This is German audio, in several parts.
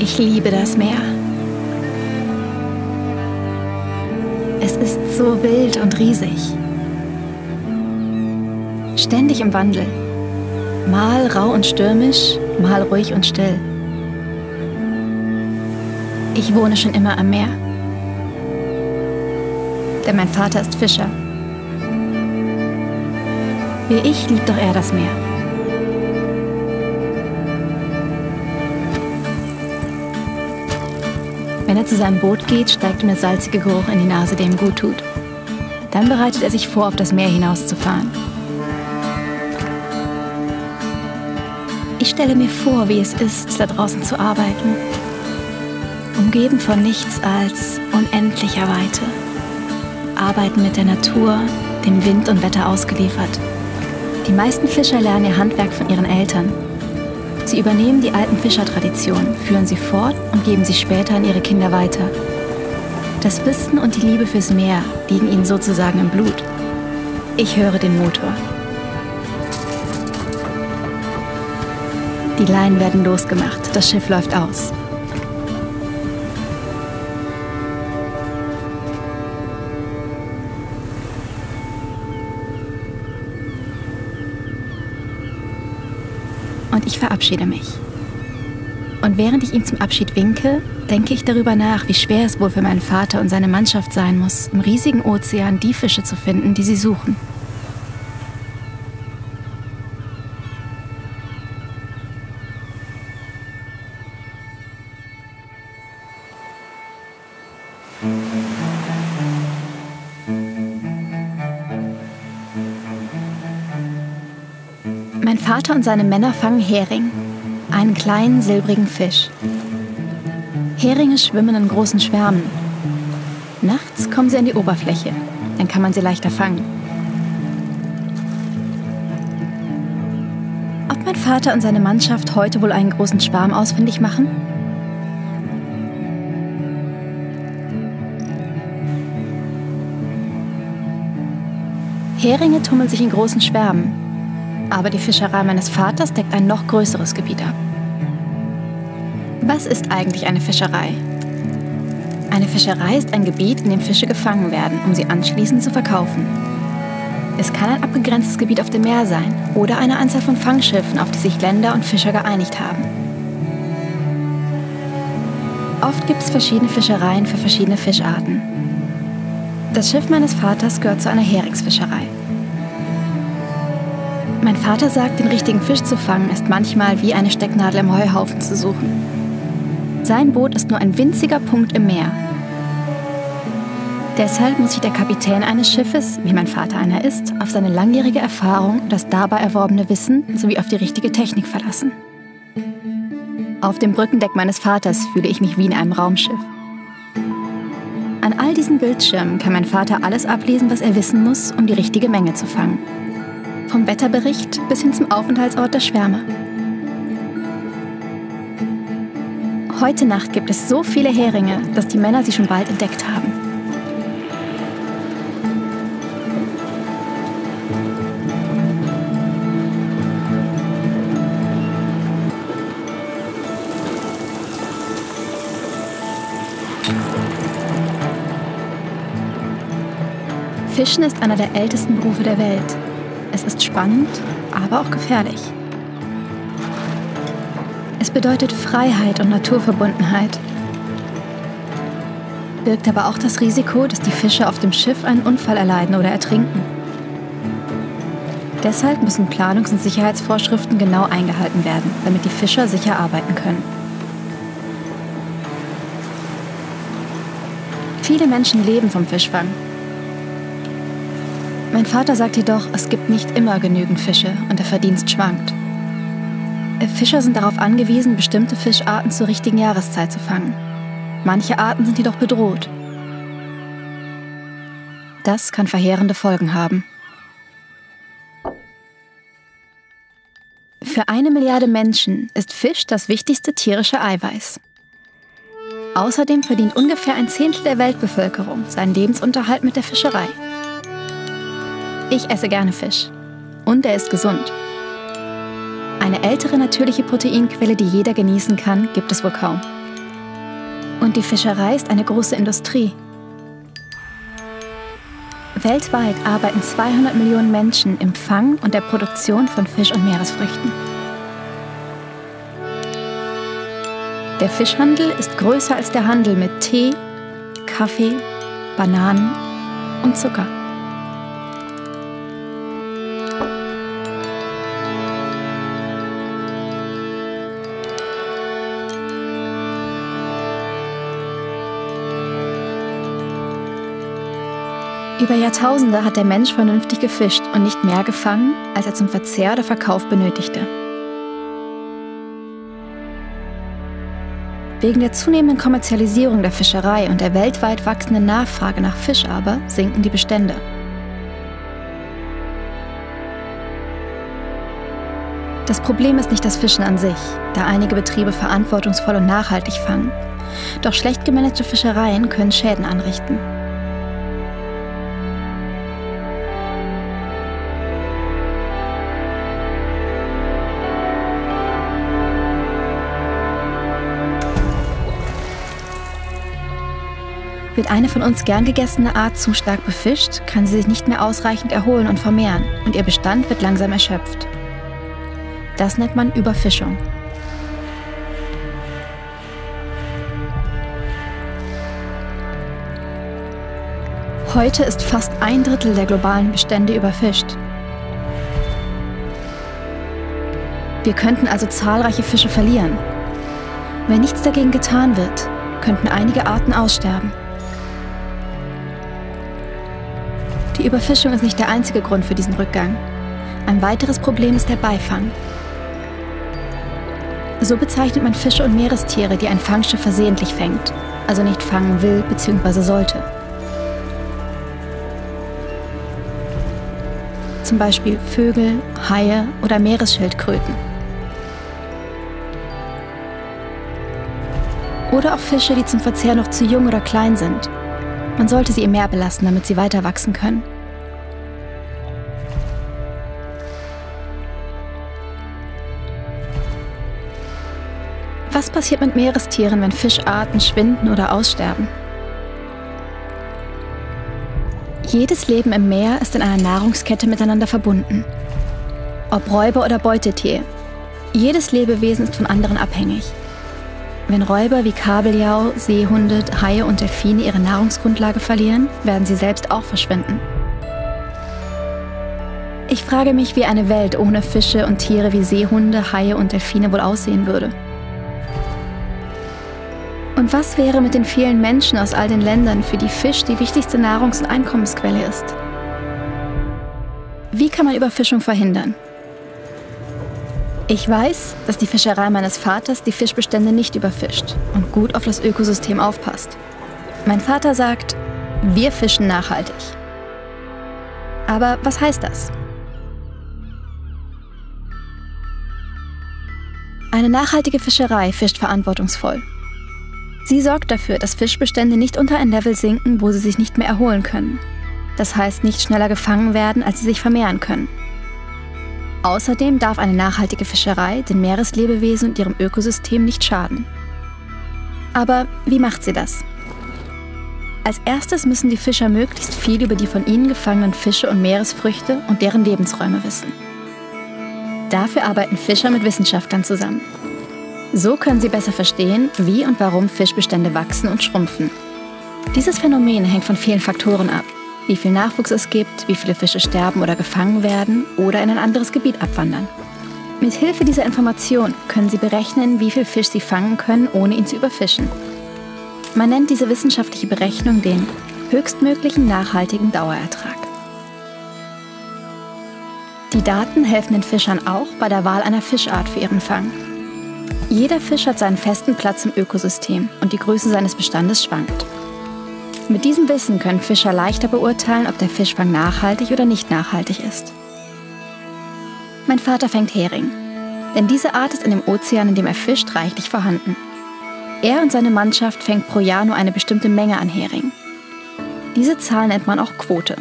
Ich liebe das Meer. Es ist so wild und riesig. Ständig im Wandel. Mal rau und stürmisch, mal ruhig und still. Ich wohne schon immer am Meer. Denn mein Vater ist Fischer. Wie ich liebt doch er das Meer. Wenn er zu seinem Boot geht, steigt ihm der salzige Geruch in die Nase, der ihm gut tut. Dann bereitet er sich vor, auf das Meer hinauszufahren. Ich stelle mir vor, wie es ist, da draußen zu arbeiten. Umgeben von nichts als unendlicher Weite. Arbeiten mit der Natur, dem Wind und Wetter ausgeliefert. Die meisten Fischer lernen ihr Handwerk von ihren Eltern. Sie übernehmen die alten Fischertraditionen, führen sie fort und geben sie später an ihre Kinder weiter. Das Wissen und die Liebe fürs Meer liegen ihnen sozusagen im Blut. Ich höre den Motor. Die Leinen werden losgemacht, das Schiff läuft aus. Und ich verabschiede mich. Und während ich ihm zum Abschied winke, denke ich darüber nach, wie schwer es wohl für meinen Vater und seine Mannschaft sein muss, im riesigen Ozean die Fische zu finden, die sie suchen. Mein Vater und seine Männer fangen Hering, einen kleinen silbrigen Fisch. Heringe schwimmen in großen Schwärmen. Nachts kommen sie an die Oberfläche, dann kann man sie leichter fangen. Ob mein Vater und seine Mannschaft heute wohl einen großen Schwarm ausfindig machen? Heringe tummeln sich in großen Schwärmen. Aber die Fischerei meines Vaters deckt ein noch größeres Gebiet ab. Was ist eigentlich eine Fischerei? Eine Fischerei ist ein Gebiet, in dem Fische gefangen werden, um sie anschließend zu verkaufen. Es kann ein abgegrenztes Gebiet auf dem Meer sein oder eine Anzahl von Fangschiffen, auf die sich Länder und Fischer geeinigt haben. Oft gibt es verschiedene Fischereien für verschiedene Fischarten. Das Schiff meines Vaters gehört zu einer Heringsfischerei. Mein Vater sagt, den richtigen Fisch zu fangen, ist manchmal wie eine Stecknadel im Heuhaufen zu suchen. Sein Boot ist nur ein winziger Punkt im Meer. Deshalb muss sich der Kapitän eines Schiffes, wie mein Vater einer ist, auf seine langjährige Erfahrung, das dabei erworbene Wissen sowie auf die richtige Technik verlassen. Auf dem Brückendeck meines Vaters fühle ich mich wie in einem Raumschiff. An all diesen Bildschirmen kann mein Vater alles ablesen, was er wissen muss, um die richtige Menge zu fangen. Vom Wetterbericht bis hin zum Aufenthaltsort der Schwärme. Heute Nacht gibt es so viele Heringe, dass die Männer sie schon bald entdeckt haben. Fischen ist einer der ältesten Berufe der Welt. Es ist spannend, aber auch gefährlich. Es bedeutet Freiheit und Naturverbundenheit. Birgt aber auch das Risiko, dass die Fische auf dem Schiff einen Unfall erleiden oder ertrinken. Deshalb müssen Planungs- und Sicherheitsvorschriften genau eingehalten werden, damit die Fischer sicher arbeiten können. Viele Menschen leben vom Fischfang. Mein Vater sagt jedoch, es gibt nicht immer genügend Fische und der Verdienst schwankt. Fischer sind darauf angewiesen, bestimmte Fischarten zur richtigen Jahreszeit zu fangen. Manche Arten sind jedoch bedroht. Das kann verheerende Folgen haben. Für 1 Milliarde Menschen ist Fisch das wichtigste tierische Eiweiß. Außerdem verdient ungefähr 1/10 der Weltbevölkerung seinen Lebensunterhalt mit der Fischerei. Ich esse gerne Fisch. Und er ist gesund. Eine ältere natürliche Proteinquelle, die jeder genießen kann, gibt es wohl kaum. Und die Fischerei ist eine große Industrie. Weltweit arbeiten 200 Millionen Menschen im Fang und der Produktion von Fisch- und Meeresfrüchten. Der Fischhandel ist größer als der Handel mit Tee, Kaffee, Bananen und Zucker. Über Jahrtausende hat der Mensch vernünftig gefischt und nicht mehr gefangen, als er zum Verzehr oder Verkauf benötigte. Wegen der zunehmenden Kommerzialisierung der Fischerei und der weltweit wachsenden Nachfrage nach Fisch aber sinken die Bestände. Das Problem ist nicht das Fischen an sich, da einige Betriebe verantwortungsvoll und nachhaltig fangen. Doch schlecht gemanagte Fischereien können Schäden anrichten. Wird eine von uns gern gegessene Art zu stark befischt, kann sie sich nicht mehr ausreichend erholen und vermehren und ihr Bestand wird langsam erschöpft. Das nennt man Überfischung. Heute ist fast 1/3 der globalen Bestände überfischt. Wir könnten also zahlreiche Fische verlieren. Wenn nichts dagegen getan wird, könnten einige Arten aussterben. Die Überfischung ist nicht der einzige Grund für diesen Rückgang. Ein weiteres Problem ist der Beifang. So bezeichnet man Fische und Meerestiere, die ein Fangschiff versehentlich fängt, also nicht fangen will bzw. sollte. Zum Beispiel Vögel, Haie oder Meeresschildkröten. Oder auch Fische, die zum Verzehr noch zu jung oder klein sind. Man sollte sie im Meer belassen, damit sie weiter wachsen können. Was passiert mit Meerestieren, wenn Fischarten schwinden oder aussterben? Jedes Leben im Meer ist in einer Nahrungskette miteinander verbunden. Ob Räuber oder Beutetier, jedes Lebewesen ist von anderen abhängig. Wenn Räuber wie Kabeljau, Seehunde, Haie und Delfine ihre Nahrungsgrundlage verlieren, werden sie selbst auch verschwinden. Ich frage mich, wie eine Welt ohne Fische und Tiere wie Seehunde, Haie und Delfine wohl aussehen würde. Und was wäre mit den vielen Menschen aus all den Ländern, für die Fisch die wichtigste Nahrungs- und Einkommensquelle ist? Wie kann man Überfischung verhindern? Ich weiß, dass die Fischerei meines Vaters die Fischbestände nicht überfischt und gut auf das Ökosystem aufpasst. Mein Vater sagt, wir fischen nachhaltig. Aber was heißt das? Eine nachhaltige Fischerei fischt verantwortungsvoll. Sie sorgt dafür, dass Fischbestände nicht unter ein Level sinken, wo sie sich nicht mehr erholen können. Das heißt, nicht schneller gefangen werden, als sie sich vermehren können. Außerdem darf eine nachhaltige Fischerei den Meereslebewesen und ihrem Ökosystem nicht schaden. Aber wie macht sie das? Als erstes müssen die Fischer möglichst viel über die von ihnen gefangenen Fische und Meeresfrüchte und deren Lebensräume wissen. Dafür arbeiten Fischer mit Wissenschaftlern zusammen. So können sie besser verstehen, wie und warum Fischbestände wachsen und schrumpfen. Dieses Phänomen hängt von vielen Faktoren ab. Wie viel Nachwuchs es gibt, wie viele Fische sterben oder gefangen werden oder in ein anderes Gebiet abwandern. Mit Hilfe dieser Information können sie berechnen, wie viel Fisch sie fangen können, ohne ihn zu überfischen. Man nennt diese wissenschaftliche Berechnung den höchstmöglichen nachhaltigen Dauerertrag. Die Daten helfen den Fischern auch bei der Wahl einer Fischart für ihren Fang. Jeder Fisch hat seinen festen Platz im Ökosystem und die Größe seines Bestandes schwankt. Mit diesem Wissen können Fischer leichter beurteilen, ob der Fischfang nachhaltig oder nicht nachhaltig ist. Mein Vater fängt Hering, denn diese Art ist in dem Ozean, in dem er fischt, reichlich vorhanden. Er und seine Mannschaft fängt pro Jahr nur eine bestimmte Menge an Hering. Diese Zahl nennt man auch Quote.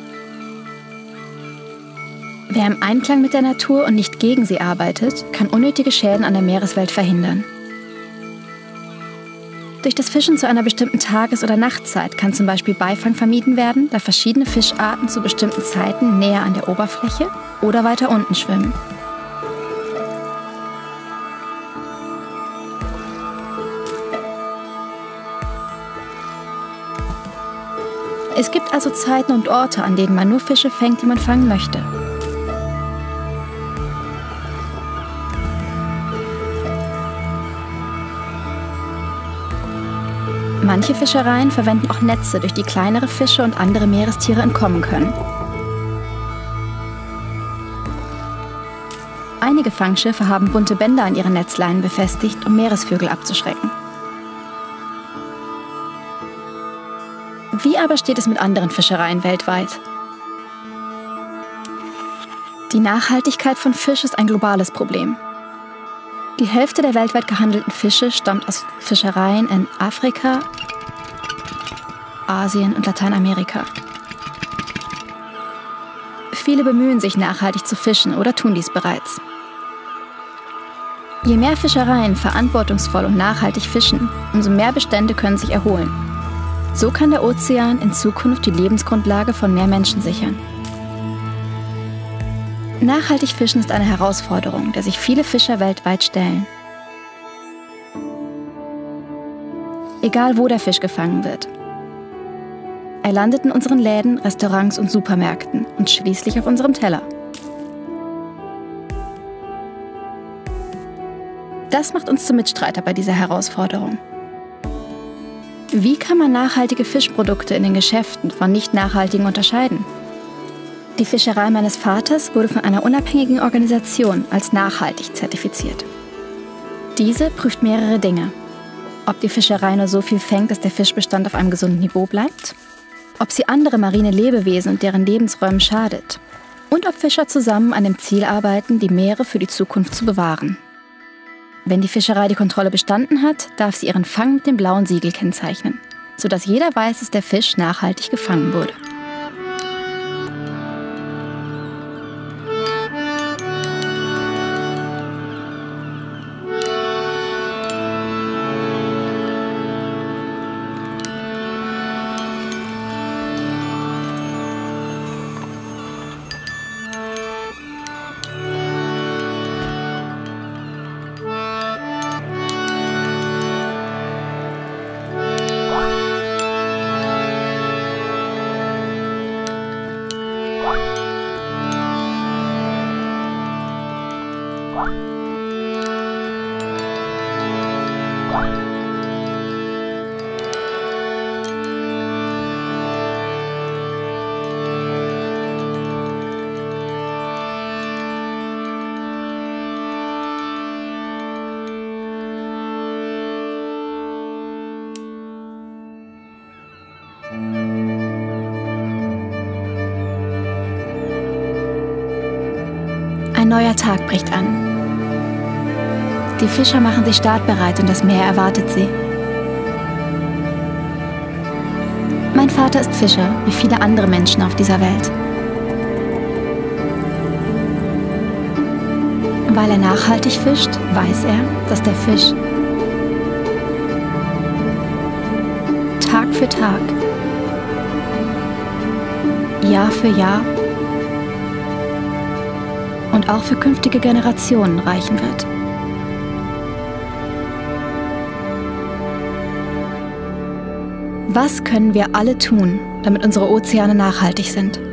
Wer im Einklang mit der Natur und nicht gegen sie arbeitet, kann unnötige Schäden an der Meereswelt verhindern. Durch das Fischen zu einer bestimmten Tages- oder Nachtzeit kann zum Beispiel Beifang vermieden werden, da verschiedene Fischarten zu bestimmten Zeiten näher an der Oberfläche oder weiter unten schwimmen. Es gibt also Zeiten und Orte, an denen man nur Fische fängt, die man fangen möchte. Manche Fischereien verwenden auch Netze, durch die kleinere Fische und andere Meerestiere entkommen können. Einige Fangschiffe haben bunte Bänder an ihren Netzleinen befestigt, um Meeresvögel abzuschrecken. Wie aber steht es mit anderen Fischereien weltweit? Die Nachhaltigkeit von Fisch ist ein globales Problem. Die Hälfte der weltweit gehandelten Fische stammt aus Fischereien in Afrika, Asien und Lateinamerika. Viele bemühen sich, nachhaltig zu fischen oder tun dies bereits. Je mehr Fischereien verantwortungsvoll und nachhaltig fischen, umso mehr Bestände können sich erholen. So kann der Ozean in Zukunft die Lebensgrundlage von mehr Menschen sichern. Nachhaltig fischen ist eine Herausforderung, der sich viele Fischer weltweit stellen. Egal wo der Fisch gefangen wird. Er landet in unseren Läden, Restaurants und Supermärkten und schließlich auf unserem Teller. Das macht uns zu Mitstreiter bei dieser Herausforderung. Wie kann man nachhaltige Fischprodukte in den Geschäften von nicht nachhaltigen unterscheiden? Die Fischerei meines Vaters wurde von einer unabhängigen Organisation als nachhaltig zertifiziert. Diese prüft mehrere Dinge. Ob die Fischerei nur so viel fängt, dass der Fischbestand auf einem gesunden Niveau bleibt, ob sie andere marine Lebewesen und deren Lebensräumen schadet und ob Fischer zusammen an dem Ziel arbeiten, die Meere für die Zukunft zu bewahren. Wenn die Fischerei die Kontrolle bestanden hat, darf sie ihren Fang mit dem blauen Siegel kennzeichnen, sodass jeder weiß, dass der Fisch nachhaltig gefangen wurde. Ein neuer Tag bricht an. Die Fischer machen sich startbereit und das Meer erwartet sie. Mein Vater ist Fischer, wie viele andere Menschen auf dieser Welt. Weil er nachhaltig fischt, weiß er, dass der Fisch Tag für Tag, Jahr für Jahr und auch für künftige Generationen reichen wird. Was können wir alle tun, damit unsere Ozeane nachhaltig sind?